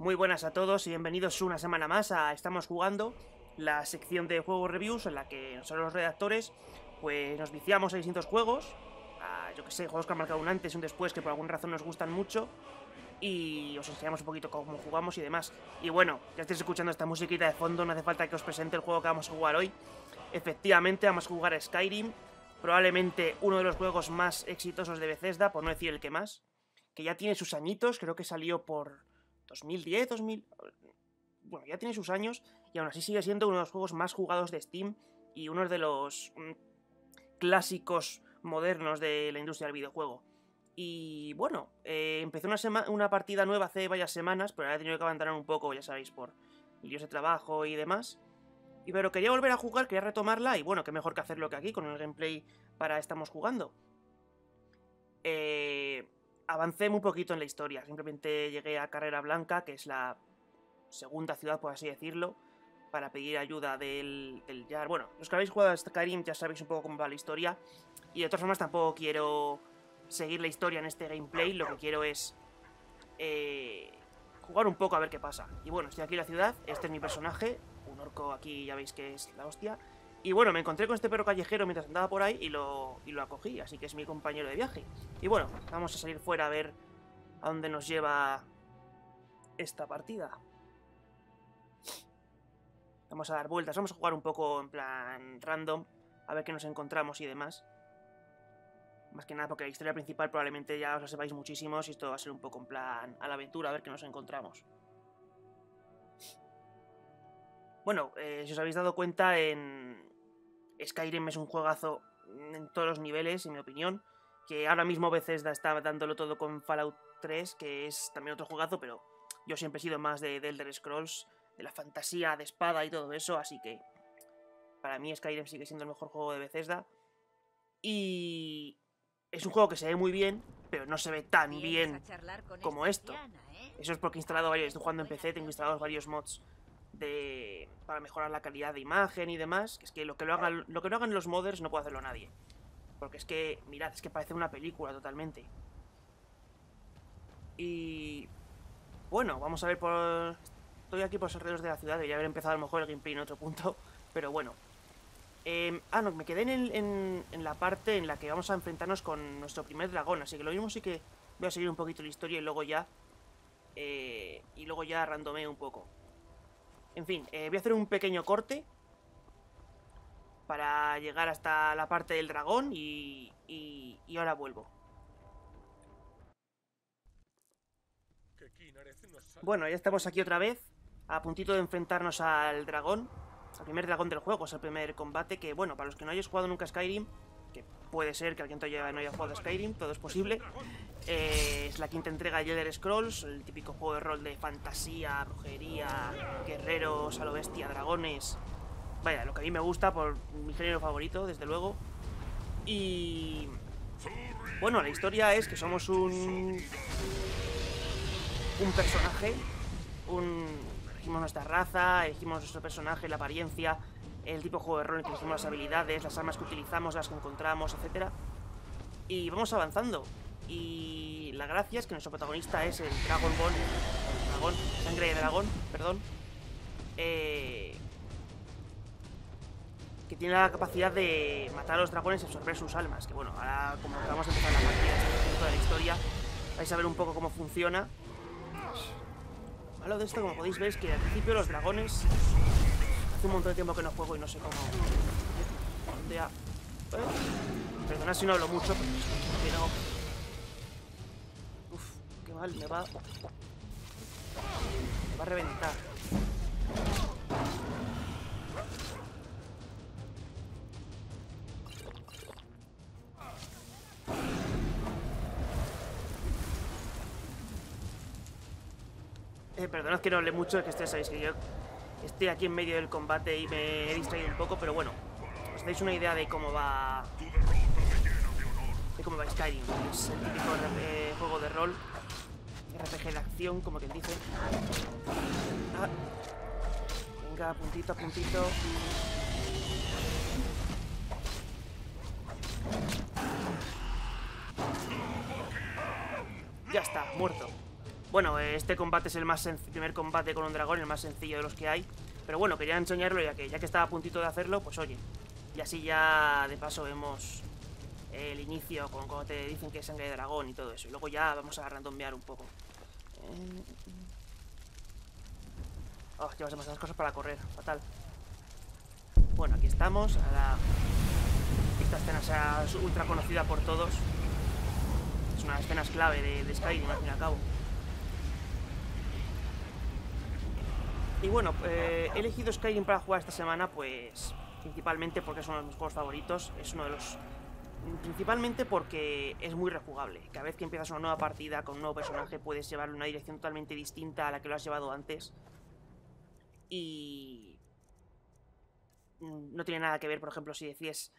Muy buenas a todos y bienvenidos una semana más a Estamos Jugando, la sección de juegos reviews en la que nosotros los redactores pues nos viciamos a distintos juegos, yo que sé, juegos que han marcado un antes y un después que por alguna razón nos gustan mucho y os enseñamos un poquito cómo jugamos y demás. Y bueno, ya estáis escuchando esta musiquita de fondo, no hace falta que os presente el juego que vamos a jugar hoy. Efectivamente, vamos a jugar a Skyrim, probablemente uno de los juegos más exitosos de Bethesda, por no decir el que más, que ya tiene sus añitos, creo que salió por 2010, 2000... Bueno, ya tiene sus años y aún así sigue siendo uno de los juegos más jugados de Steam y uno de los clásicos modernos de la industria del videojuego. Y bueno, empecé una partida nueva hace varias semanas, pero ahora he tenido que abandonar un poco, ya sabéis, por líos de trabajo y demás. Pero quería volver a jugar, quería retomarla y bueno, qué mejor que hacerlo que aquí, con el gameplay para Estamos Jugando. Avancé muy poquito en la historia, simplemente llegué a Carrera Blanca, que es la segunda ciudad, por así decirlo, para pedir ayuda del Jarl. Bueno, los que habéis jugado a Skyrim ya sabéis un poco cómo va la historia, y de todas formas tampoco quiero seguir la historia en este gameplay, lo que quiero es jugar un poco a ver qué pasa. Y bueno, estoy aquí en la ciudad, este es mi personaje, un orco aquí ya veis que es la hostia. Y bueno, me encontré con este perro callejero mientras andaba por ahí y lo acogí, así que es mi compañero de viaje. Y bueno, vamos a salir fuera a ver a dónde nos lleva esta partida. Vamos a dar vueltas, vamos a jugar un poco en plan random, a ver qué nos encontramos y demás. Más que nada porque la historia principal probablemente ya os la sepáis muchísimos y esto va a ser un poco en plan a la aventura, a ver qué nos encontramos. Bueno, si os habéis dado cuenta, Skyrim es un juegazo en todos los niveles, en mi opinión. Que ahora mismo Bethesda está dándolo todo con Fallout 3, que es también otro juegazo, pero yo siempre he sido más de Elder Scrolls, de la fantasía, de espada y todo eso, así que para mí Skyrim sigue siendo el mejor juego de Bethesda. Y es un juego que se ve muy bien, pero no se ve tan bien como esto. Eso es porque he instalado varios, estoy jugando en PC, tengo instalados varios mods para mejorar la calidad de imagen y demás. Que es que lo que no hagan los modders no puede hacerlo nadie. Porque es que, mirad, es que parece una película totalmente. Y bueno, vamos a ver por... Estoy aquí por los alrededores de la ciudad, debería haber empezado a lo mejor el gameplay en otro punto, pero bueno. No, me quedé en la parte en la que vamos a enfrentarnos con nuestro primer dragón, así que lo mismo sí que voy a seguir un poquito la historia y luego ya randomeo un poco. En fin, voy a hacer un pequeño corte para llegar hasta la parte del dragón y ahora vuelvo. Bueno, ya estamos aquí otra vez, a puntito de enfrentarnos al dragón, al primer dragón del juego, es el primer combate que, bueno, para los que no hayáis jugado nunca a Skyrim, que puede ser que alguien todavía no haya jugado a Skyrim, todo es posible, es la quinta entrega de Elder Scrolls, el típico juego de rol de fantasía, brujería, guerreros a lo bestia, dragones. Vaya, lo que a mí me gusta por mi género favorito, desde luego. Y bueno, la historia es que somos un personaje, elegimos nuestra raza, elegimos nuestro personaje, la apariencia, el tipo de juego de rol en que elegimos las habilidades, las armas que utilizamos, las que encontramos, etc. Y vamos avanzando. Y la gracia es que nuestro protagonista es el Dragonborn, sangre de dragón, perdón, que tiene la capacidad de matar a los dragones y absorber sus almas. Que bueno, ahora como vamos a empezar la partida, este punto de la historia, vais a ver un poco cómo funciona. Lo malo de esto, como podéis ver, es que al principio los dragones... Hace un montón de tiempo que no juego y no sé cómo... ¿Dónde ha...? Perdonad si no hablo mucho, pero... Uf, qué mal, me va a reventar. Perdonad que no hable mucho, es que sabéis que yo estoy aquí en medio del combate y me he distraído un poco, pero bueno, os dais una idea de cómo va... Skyrim, es el típico juego de rol, RPG de acción, como quien dice. Venga, puntito a puntito. Ya está, muerto. Bueno, este combate es el primer combate con un dragón, el más sencillo de los que hay. Pero bueno, quería enseñarlo ya que estaba a puntito de hacerlo, pues oye. Y así ya de paso vemos el inicio con cuando te dicen que es sangre de dragón y todo eso. Y luego ya vamos a randomear un poco. Oh, llevas demasiadas cosas para correr, fatal. Bueno, aquí estamos. Ahora esta escena sea ultra conocida por todos. Es una de las escenas clave de Skyrim, al fin y al cabo. Y bueno, he elegido Skyrim para jugar esta semana, pues principalmente porque es uno de mis juegos favoritos. Es uno de los... Principalmente porque es muy rejugable. Cada vez que empiezas una nueva partida con un nuevo personaje puedes llevarlo en una dirección totalmente distinta a la que lo has llevado antes. Y... no tiene nada que ver, por ejemplo, si decides...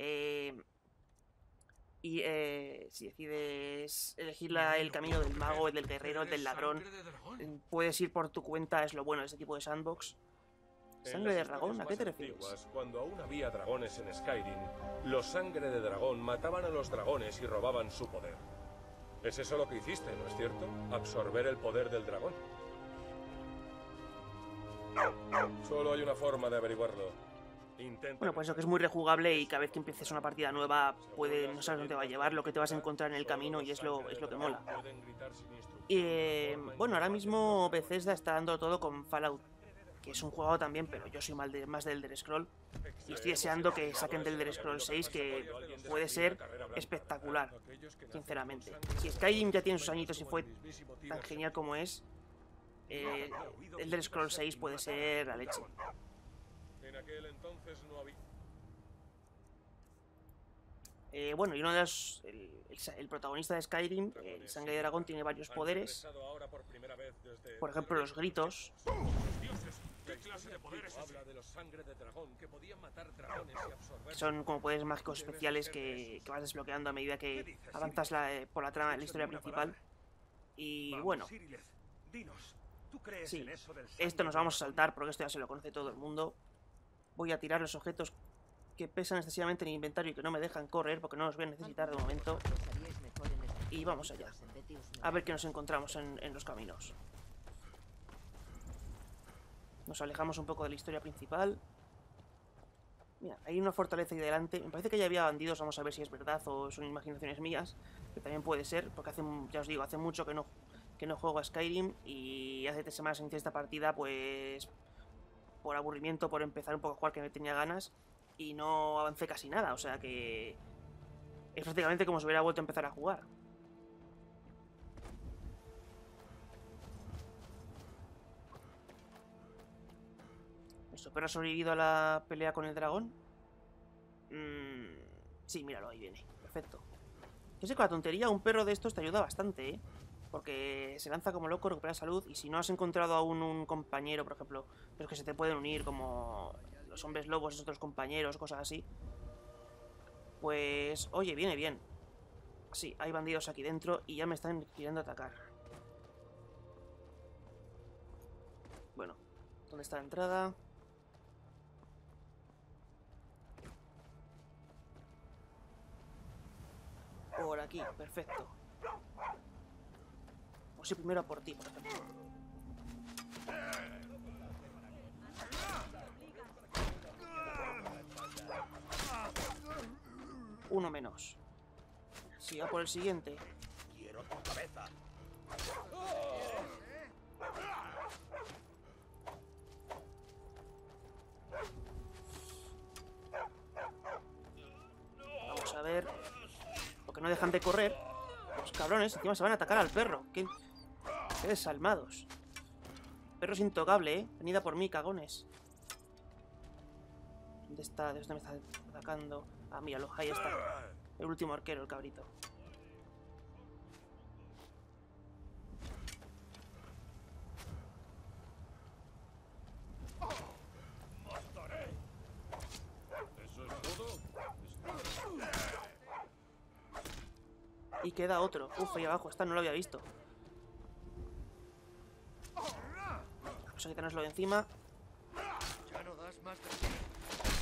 si decides elegir el camino del mago, el del guerrero, el del ladrón, puedes ir por tu cuenta, es lo bueno de este tipo de sandbox. ¿Sangre de dragón? ¿A qué te refieres? Cuando aún había dragones en Skyrim, los sangre de dragón mataban a los dragones y robaban su poder. Es eso lo que hiciste, ¿no es cierto? Absorber el poder del dragón. Solo hay una forma de averiguarlo. Bueno, pues eso que es muy rejugable y cada vez que empieces una partida nueva no sabes dónde te va a llevar, lo que te vas a encontrar en el camino y es lo que mola. Y bueno, ahora mismo Bethesda está dando todo con Fallout, que es un juego también, pero yo soy más del Elder Scroll y estoy deseando que saquen del Elder Scroll 6, que puede ser espectacular, sinceramente. Si Skyrim ya tiene sus añitos y fue tan genial como es, Elder Scroll 6 puede ser la leche. Bueno, y uno de los... El protagonista de Skyrim, el Sangre de Dragón, tiene varios poderes. Por ejemplo, los gritos. Que son como poderes mágicos especiales que vas desbloqueando a medida que avanzas por la trama de la historia principal. Y bueno... Sí, esto nos vamos a saltar porque esto ya se lo conoce todo el mundo. Voy a tirar los objetos que pesan excesivamente en el inventario y que no me dejan correr porque no los voy a necesitar de momento. Y vamos allá. A ver qué nos encontramos en los caminos. Nos alejamos un poco de la historia principal. Mira, hay una fortaleza ahí delante. Me parece que ya había bandidos, vamos a ver si es verdad o son imaginaciones mías. Que también puede ser, porque ya os digo, hace mucho que no juego a Skyrim. Y hace 3 semanas inicié esta partida, pues... por aburrimiento, por empezar un poco a jugar, que no tenía ganas, y no avancé casi nada, o sea que es prácticamente como si hubiera vuelto a empezar a jugar. ¿Nuestro perro ha sobrevivido a la pelea con el dragón? Sí, míralo, ahí viene, perfecto. Yo sé que con la tontería un perro de estos te ayuda bastante, ¿eh? Porque se lanza como loco, recupera salud, y si no has encontrado aún un compañero, por ejemplo, los que se te pueden unir, como los hombres lobos, esos otros compañeros, cosas así, pues, oye, viene bien. Sí, hay bandidos aquí dentro y ya me están queriendo atacar. Bueno, ¿dónde está la entrada? Por aquí, perfecto. Sí, primero a por ti, por ejemplo. Uno menos. Sí, a por el siguiente. Quiero tu cabeza. Vamos a ver. Porque no dejan de correr. Los cabrones encima se van a atacar al perro. Qué desalmados. Perro es intocable, ¿eh? Venid a por mí, cagones. ¿Dónde está? ¿De dónde me está atacando? Ah, míralo, ahí está. El último arquero, el cabrito. Y queda otro. Uf, ahí abajo está, no lo había visto. Vamos a quitárnoslo de encima.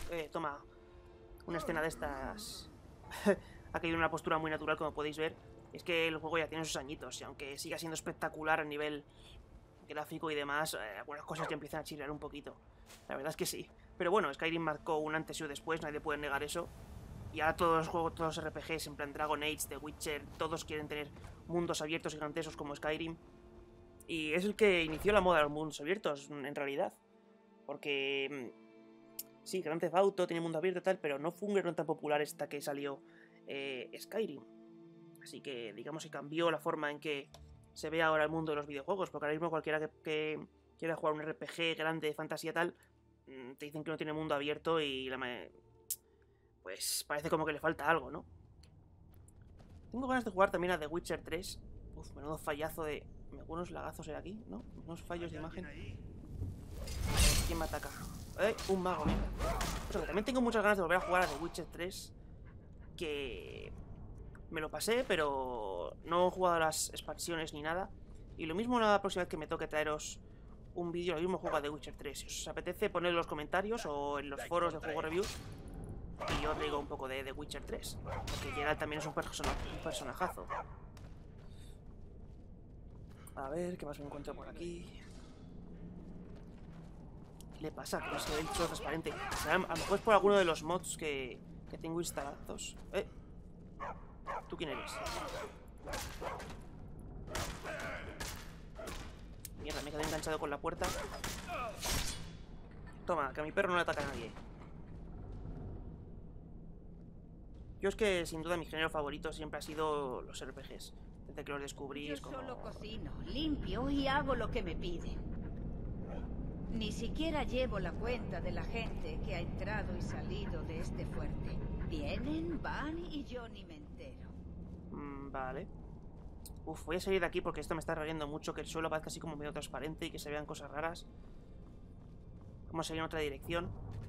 Toma. Una escena de estas. Ha caído en una postura muy natural, como podéis ver. Es que el juego ya tiene sus añitos, y aunque siga siendo espectacular a nivel gráfico y demás, algunas cosas ya empiezan a chirriar un poquito. La verdad es que sí. Pero bueno, Skyrim marcó un antes y un después, nadie puede negar eso. Y ahora todos los juegos, todos los RPGs, en plan Dragon Age, The Witcher, todos quieren tener mundos abiertos gigantescos como Skyrim. Y es el que inició la moda de los mundos abiertos, en realidad. Porque sí, Grand Theft Auto tiene mundo abierto y tal, pero no fue un gran tan popular hasta que salió Skyrim. Así que digamos que cambió la forma en que se ve ahora el mundo de los videojuegos, porque ahora mismo cualquiera que quiera jugar un RPG grande de fantasía tal, te dicen que no tiene mundo abierto y pues parece como que le falta algo, ¿no? Tengo ganas de jugar también a The Witcher 3. Uf, menudo fallazo de... Algunos lagazos hay aquí, ¿no? Unos fallos de imagen. ¿Quién me ataca? Un mago, mira. Eso que también tengo muchas ganas de volver a jugar a The Witcher 3. Que... me lo pasé, pero no he jugado a las expansiones ni nada. Y lo mismo la próxima vez que me toque traeros un vídeo, lo mismo juego a The Witcher 3. Si os apetece, ponedlo en los comentarios o en los foros de Juego Reviews. Y yo os digo un poco de The Witcher 3. Porque Geralt también es un personajazo. A ver, ¿qué más me encuentro por aquí? ¿Qué le pasa? Que no se ve el suelo transparente. A lo mejor es por alguno de los mods que tengo instalados. ¿Tú quién eres? Mierda, me quedé enganchado con la puerta. Toma, que a mi perro no le ataca a nadie. Yo es que sin duda mi género favorito siempre ha sido los RPGs. Desde que los descubrí Yo es como... solo cocino, limpio y hago lo que me piden. Ni siquiera llevo la cuenta de la gente que ha entrado y salido de este fuerte. Vienen, van y yo ni me entero. Vale. Uf, voy a salir de aquí porque esto me está rayando mucho, que el suelo parezca así como medio transparente y que se vean cosas raras. Vamos a salir en otra dirección.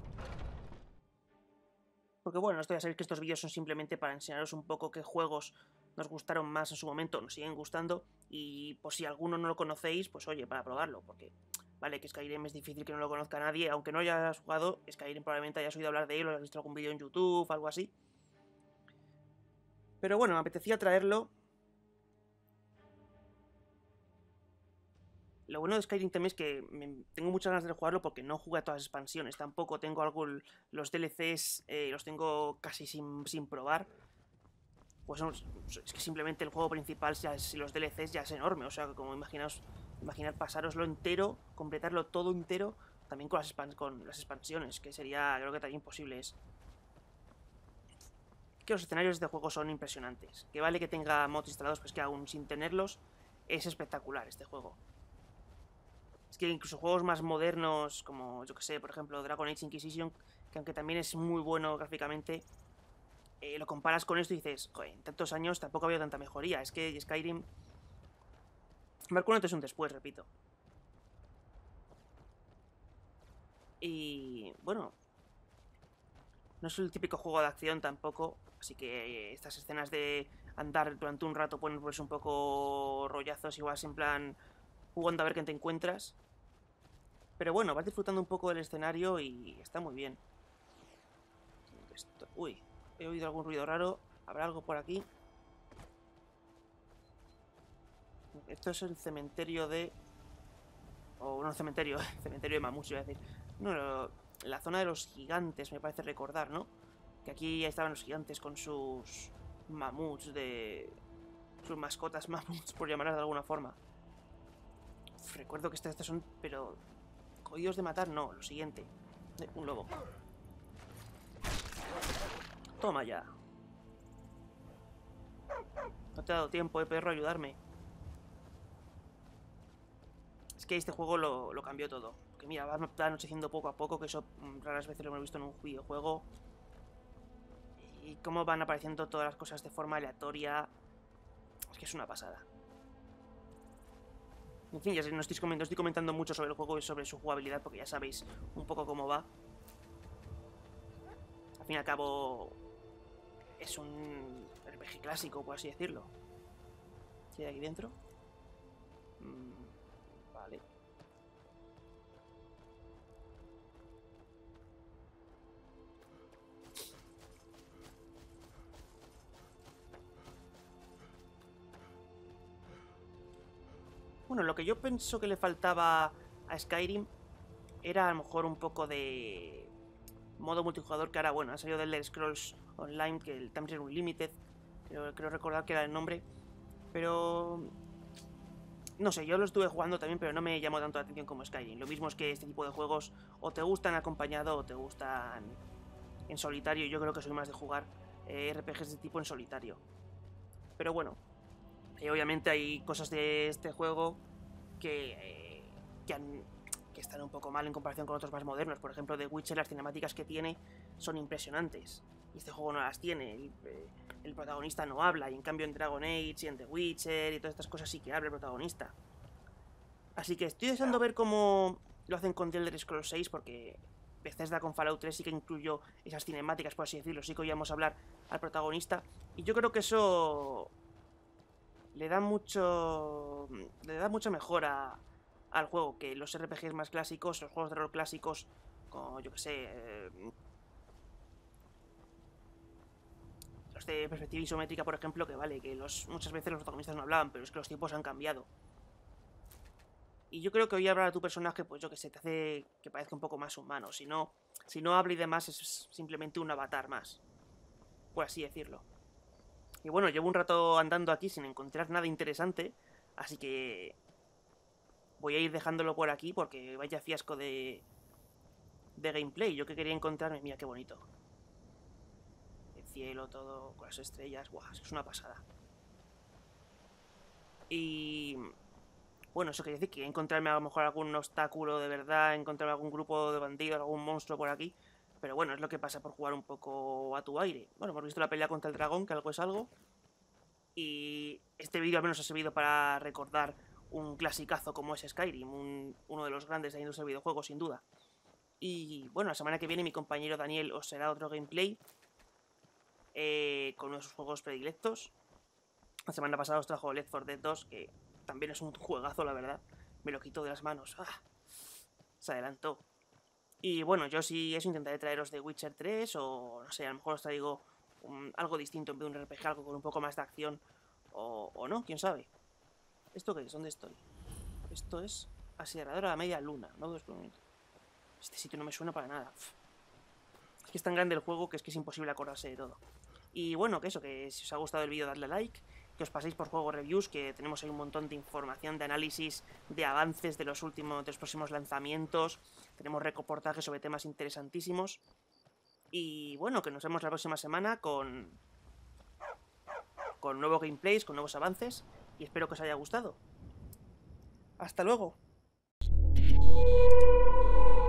Porque bueno, esto ya sabéis que estos vídeos son simplemente para enseñaros un poco qué juegos nos gustaron más en su momento, nos siguen gustando. Y pues si alguno no lo conocéis, pues oye, para probarlo. Porque, vale, que Skyrim es difícil que no lo conozca nadie. Aunque no hayas jugado, Skyrim probablemente hayas oído hablar de él o hayas visto algún vídeo en YouTube, algo así. Pero bueno, me apetecía traerlo. Lo bueno de Skyrim también es que tengo muchas ganas de jugarlo porque no jugué a todas las expansiones. Tampoco tengo los DLCs, los tengo casi sin probar. Pues es que simplemente el juego principal, los DLCs ya es enorme. O sea, como imaginar pasároslo entero, completarlo todo entero, también con las expansiones, que sería, creo que también imposible es. Que los escenarios de este juego son impresionantes. Que vale que tenga mods instalados, pues que aún sin tenerlos, es espectacular este juego. Es que incluso juegos más modernos, como yo que sé, por ejemplo, Dragon Age Inquisition, que aunque también es muy bueno gráficamente, lo comparas con esto y dices, joder, en tantos años tampoco ha habido tanta mejoría. Es que Skyrim marcó un antes y un después, repito. Y bueno, no es el típico juego de acción tampoco, así que estas escenas de andar durante un rato pueden verse un poco rollazos, igual en plan jugando a ver qué te encuentras. Pero bueno, vas disfrutando un poco del escenario y está muy bien. Uy, he oído algún ruido raro. ¿Habrá algo por aquí? Esto es el cementerio de... O no cementerio, cementerio de mamuts, iba a decir. No, la zona de los gigantes, me parece recordar, ¿no? Que aquí estaban los gigantes con sus mamuts sus mascotas mamuts, por llamarlas de alguna forma. Recuerdo que estas son... Pero... jodidos de matar, no, lo siguiente. Un lobo. Toma ya. No te ha dado tiempo, perro, a ayudarme. Es que este juego lo cambió todo. Que mira, va anocheciendo poco a poco, que eso raras veces lo hemos visto en un videojuego. Y cómo van apareciendo todas las cosas de forma aleatoria. Es que es una pasada. En fin, ya no estoy comentando mucho sobre el juego y sobre su jugabilidad, porque ya sabéis un poco cómo va. Al fin y al cabo, es un RPG clásico, por así decirlo. ¿Qué hay aquí dentro? Vale. Bueno, lo que yo pienso que le faltaba a Skyrim era a lo mejor un poco de modo multijugador, que ahora, bueno, ha salido del Elder Scrolls Online, que el Tamriel Unlimited, creo recordar que era el nombre, pero no sé, yo lo estuve jugando también, pero no me llamó tanto la atención como Skyrim. Lo mismo es que este tipo de juegos o te gustan acompañado o te gustan en solitario. Yo creo que soy más de jugar RPGs de tipo en solitario. Pero bueno, obviamente hay cosas de este juego que están un poco mal en comparación con otros más modernos. Por ejemplo, The Witcher, las cinemáticas que tiene son impresionantes. Y este juego no las tiene. El protagonista no habla. Y en cambio en Dragon Age y en The Witcher y todas estas cosas sí que habla el protagonista. Así que estoy deseando ver cómo lo hacen con The Elder Scrolls 6, porque Bethesda con Fallout 3 sí que incluyó esas cinemáticas, por así decirlo. Sí que oíamos hablar al protagonista. Y yo creo que eso le da mucha mejora al juego, que los RPGs más clásicos, los juegos de rol clásicos, como yo que sé, los de perspectiva isométrica, por ejemplo, que vale, que muchas veces los protagonistas no hablaban, pero es que los tiempos han cambiado. Y yo creo que hoy hablar a tu personaje, pues yo que sé, te hace que parezca un poco más humano. Si no habla y demás, es simplemente un avatar más, por así decirlo. Y bueno, llevo un rato andando aquí sin encontrar nada interesante, así que voy a ir dejándolo por aquí porque vaya fiasco de gameplay. Yo que quería encontrarme, mira qué bonito. El cielo, todo, con las estrellas, guau, es una pasada. Y bueno, eso quiere decir que encontrarme a lo mejor algún obstáculo de verdad, encontrarme algún grupo de bandidos, algún monstruo por aquí. Pero bueno, es lo que pasa por jugar un poco a tu aire. Bueno, hemos visto la pelea contra el dragón, que algo es algo. Y este vídeo al menos ha servido para recordar un clasicazo como es Skyrim, uno de los grandes de la industria del videojuego, sin duda. Y bueno, la semana que viene mi compañero Daniel os será otro gameplay con uno de sus juegos predilectos. La semana pasada os trajo Left 4 Dead 2, que también es un juegazo, la verdad. Me lo quitó de las manos. ¡Ah! Se adelantó. Y bueno, yo sí eso intentaré traeros de Witcher 3 o no sé, a lo mejor os traigo algo distinto en vez de un RPG, algo con un poco más de acción o no, quién sabe. ¿Esto qué es? ¿Dónde estoy? Esto es Aserradora a la Media Luna, no 2 por minuto. Este sitio no me suena para nada. Es que es tan grande el juego que es imposible acordarse de todo. Y bueno, que eso, que si os ha gustado el vídeo dadle a like, que os paséis por Juego Reviews, que tenemos ahí un montón de información, de análisis, de avances de los próximos lanzamientos. Tenemos reportajes sobre temas interesantísimos. Y bueno, que nos vemos la próxima semana con nuevos gameplays, con nuevos avances. Y espero que os haya gustado. ¡Hasta luego!